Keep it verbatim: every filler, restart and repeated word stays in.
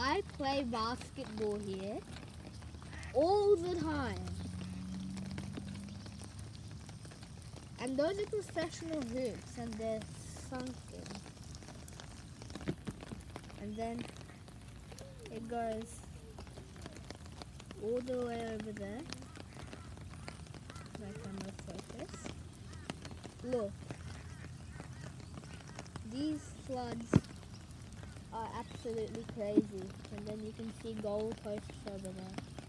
I play basketball here all the time. And those are professional hoops and they're sunken. And then it goes all the way over there. My camera focus. Look. These floods are absolutely crazy. And then you can see goalposts over there.